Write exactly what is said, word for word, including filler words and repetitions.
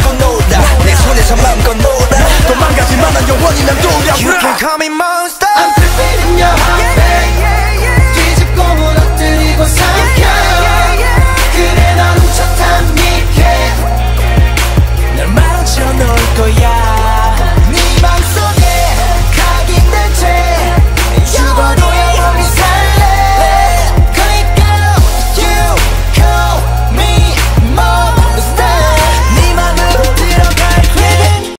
마음껏 놀아 내 손에서 마음껏 놀아 도망가지만 난 영원히 난 두려워 You can call me monster